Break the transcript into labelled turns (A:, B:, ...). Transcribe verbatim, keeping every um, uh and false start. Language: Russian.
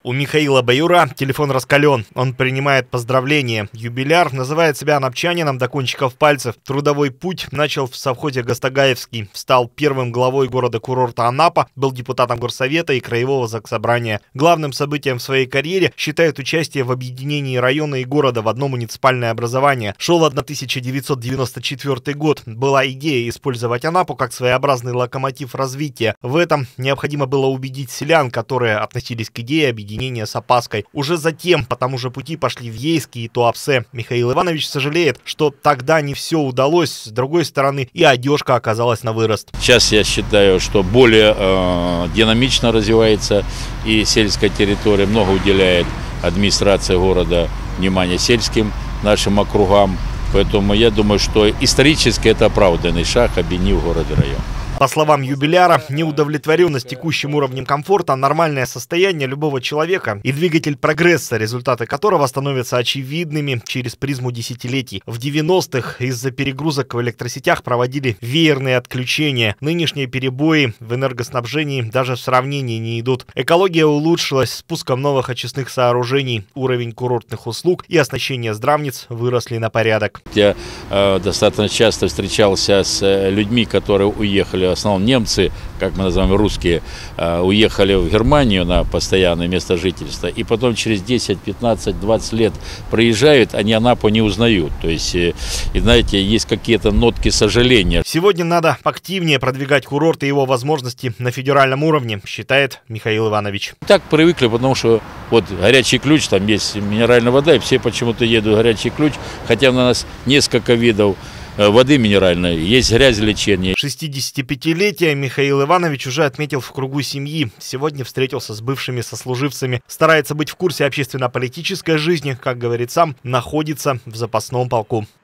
A: У Михаила Баюра телефон раскален. Он принимает поздравления. Юбиляр называет себя анапчанином до кончиков пальцев. Трудовой путь начал в совхозе Гастагаевский. Стал первым главой города-курорта Анапа, был депутатом горсовета и краевого заксобрания. Главным событием в своей карьере считает участие в объединении района и города в одно муниципальное образование. Шел тысяча девятьсот девяносто четвёртый год. Была идея использовать Анапу как своеобразный локомотив развития. В этом необходимо было убедить селян, которые относились к идее объединения с опаской. Уже затем по тому же пути пошли в Ейске и Туапсе. Михаил Иванович сожалеет, что тогда не все удалось. С другой стороны, и одежка оказалась на вырост.
B: Сейчас я считаю, что более э, динамично развивается и сельская территория. Много уделяет администрация города внимания сельским нашим округам. Поэтому я думаю, что исторически это оправданный шаг, объединив город и район.
A: По словам юбиляра, неудовлетворенность текущим уровнем комфорта – нормальное состояние любого человека и двигатель прогресса, результаты которого становятся очевидными через призму десятилетий. В девяностых из-за перегрузок в электросетях проводили веерные отключения. Нынешние перебои в энергоснабжении даже в сравнении не идут. Экология улучшилась с пуском новых очистных сооружений. Уровень курортных услуг и оснащение здравниц выросли на порядок.
B: Я э, достаточно часто встречался с людьми, которые уехали. В основном немцы, как мы называем русские, уехали в Германию на постоянное место жительства, и потом через десять, пятнадцать, двадцать лет приезжают, они Анапу не узнают. То есть, и, знаете, есть какие-то нотки сожаления.
A: Сегодня надо активнее продвигать курорт и его возможности на федеральном уровне, считает Михаил Иванович.
B: Так привыкли, потому что вот горячий ключ, там есть минеральная вода, и все почему-то едут в горячий ключ, хотя у нас несколько видов воды минеральной, есть грязелечение.
A: шестидесятипятилетие Михаил Иванович уже отметил в кругу семьи. Сегодня встретился с бывшими сослуживцами. Старается быть в курсе общественно-политической жизни, как говорит сам, находится в запасном полку.